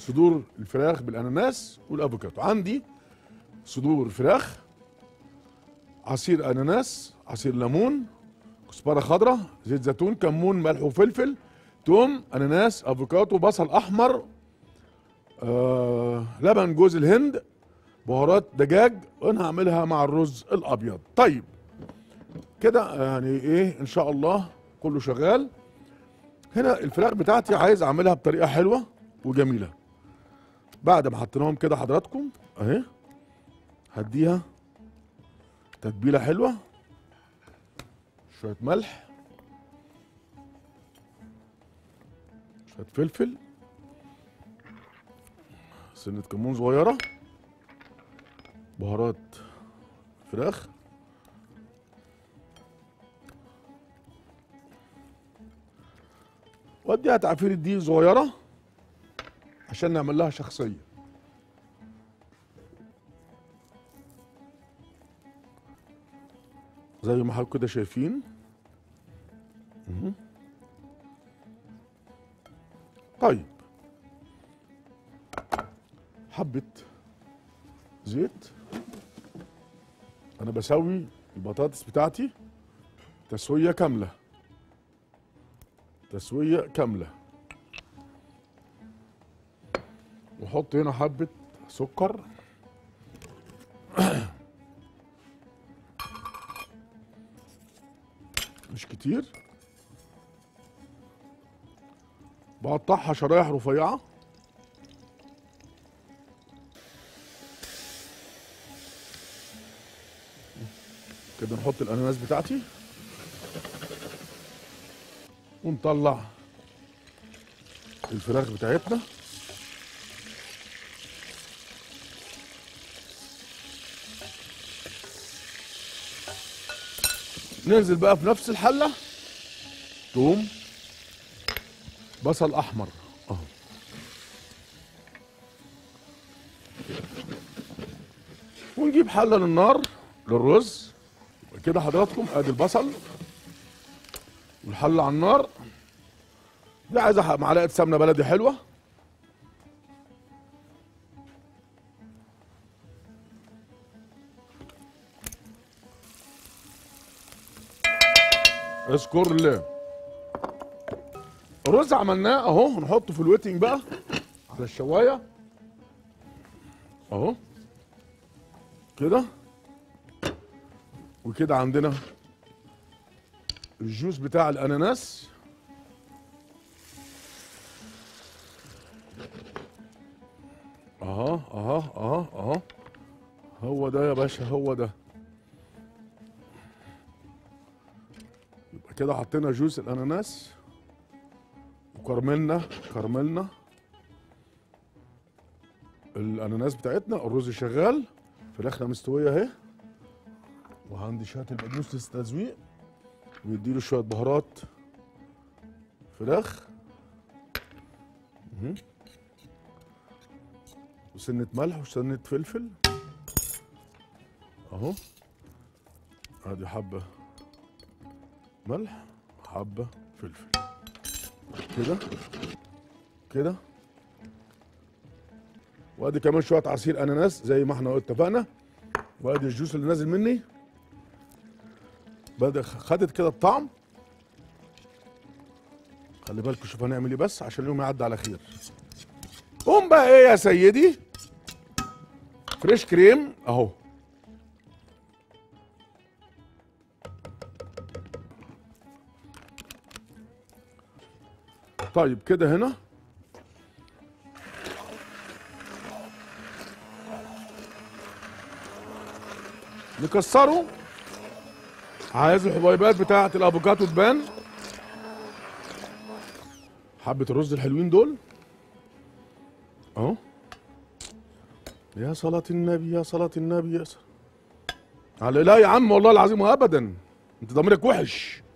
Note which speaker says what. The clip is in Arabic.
Speaker 1: صدور الفراخ بالاناناس والافوكاتو. عندي صدور فراخ، عصير اناناس، عصير ليمون، كزبره خضراء، زيت زيتون، كمون، ملح وفلفل، توم، اناناس، افوكاتو، بصل احمر، لبن جوز الهند، بهارات دجاج، وانا هعملها مع الرز الابيض. طيب كده يعني ايه ان شاء الله كله شغال. هنا الفراخ بتاعتي عايز اعملها بطريقه حلوه وجميله. بعد ما حطيناهم كده حضراتكم اهي، هديها تتبيله حلوه، شويه ملح، شويه فلفل، سنه كمون صغيره، بهارات فراخ، واديها تعفيره دقيق صغيره عشان نعمل لها شخصيه. زي ما حضرتك كده شايفين. طيب حبه زيت. انا بسوي البطاطس بتاعتي تسويه كامله، تسويه كامله. وحط هنا حبه سكر مش كتير. بقطعها شرايح رفيعه. كده نحط الاناناس بتاعتي ونطلع الفراخ بتاعتنا. ننزل بقى في نفس الحله توم، بصل احمر اهو، ونجيب حله للنار للرز. كده حضراتكم ادي البصل والحله على النار. دي عايزه معلقه سمنه بلدي حلوه، اذكر الله. الرز عملناه اهو، نحطه في الويتنج بقى على الشوايه اهو كده. وكده عندنا الجوز بتاع الاناناس اهو اهو اهو اهو. هو ده يا باشا، هو ده. يبقى كده حطينا جوز الاناناس وكرملنا الاناناس بتاعتنا. الرز شغال، فراخنا مستويه اهي، وعندي شويه البقدونس للتزويق، ويديله شويه بهارات فراخ وسنه ملح وسنه فلفل اهو. ادي حبه ملح، حبه فلفل كده كده. وادي كمان شويه عصير اناناس زي ما احنا اتفقنا. وادي الجوس اللي نازل مني، بدأ خدت كده الطعم. خلي بالكم شوف هنعمل ايه بس عشان اليوم يعدي على خير. قوم بقى ايه يا سيدي، فريش كريم اهو. طيب كده هنا نكسره. عايز الحبيبات بتاعه الافوكاتو تبان. حبه الرز الحلوين دول اهو. يا صلاة النبي، يا صلاة النبي، يا صلاة. لا يا عم والله العظيم ابدا، انت ضميرك وحش.